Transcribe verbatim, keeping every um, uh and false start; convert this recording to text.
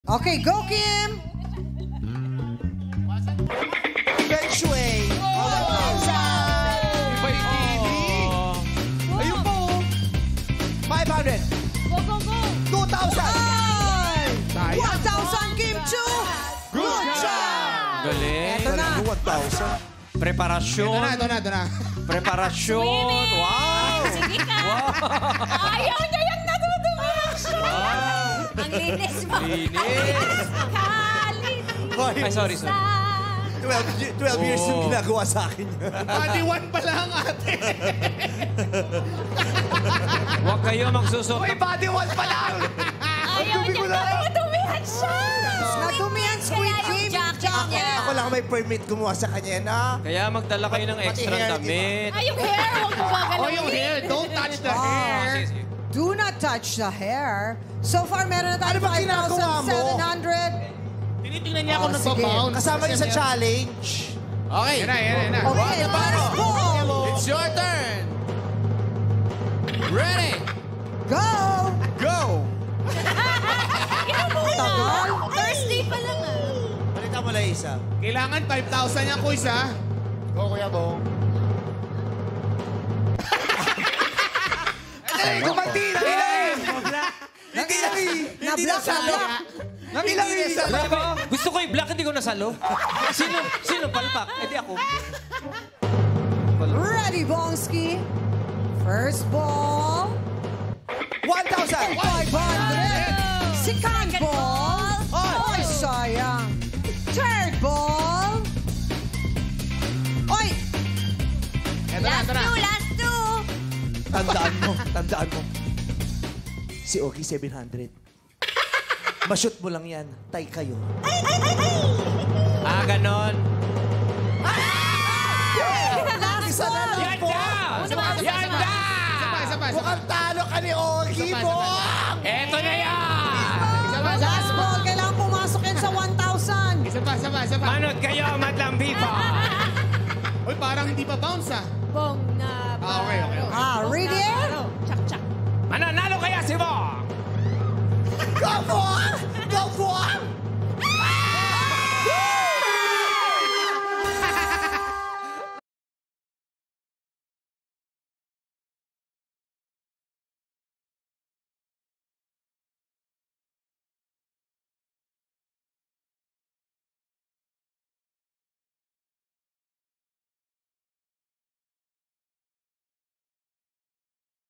Okay, go, Kim! Feng Shui. one thousand. May T V. Ayun po. five hundred. Go, go, go! two thousand. Ay! one thousand, Kim Chu! Good job! Galing. Eto na. one thousand. Preparasyon. Ito na, ito na, ito na. Preparasyon. Wow! Sige ka! Ayaw niya yung natutumihan siya! Wow! Ang linis mo! Linis. Kalit! Ay, sorry, sorry. twelve, twelve years yung Oh. ginagawa sa akin. Body one pa lang ate. Huwag kayo magsusot. Uy, body one pa lang! Ayaw niya natutumihan siya! Natumihan, Squid Kaya yung Game. jacket niya. Ako lang may permit gumawa sa kanya na. Kaya magdala kayo ng Pati extra hair, damit. Ay, yung hair! Huwag mo gagalawin. Oh, yung hair. Don't touch the Ah. hair. Sige, sige. Do not touch the hair. So far, meron na tayo Ano ba five ginagawa thousand mo? seven hundred. Tinitingnan niya ako Oh, nagbabound. Kasama niya sa challenge. Okay. Yan na, yan na, yan na. Okay, last ball. It's your turn. Ready? Go! Go! Ikaw muna. Tagal. Thursday pa lang ah. Balita mo lang isa. Kailangan five thousand yung quiz, ha? Go, Kuya Bong. Ay, kumati! Nakilangin! Nakilangin! Na-block, na-block. Nakilangin! Bravo! Gusto ko yung black, hindi ko nasalo. Sino? Sino palpak? Eh di ako. Ready, Bongski. First ball. one thousand! five hundred. Second ball. Oh. Oy, sayang. Third ball. Oy! Ito na, Last ito na. two, last two. Tandaan mo, tandaan mo. Si Ogie seven hundred. Mashoot mo lang yan. Tay kayo. Ah, ganon. Isa na lang Yan po. na! Yan na! Isa pa, isa pa, isa pa. Mukhang talo ka ni Ogie, Isa pa, isa po. pa. Eto na yan! Isa pa, isa Last pa. ball. Kailangan pumasok yan sa one thousand. Isa pa, isa pa, isa pa. Manod kayo, madlang pipa! Uy, parang hindi pa bounce, ah. Bong na Ah, okay, okay, okay. Ah, ready? Chak, chak. Mananalo kayo!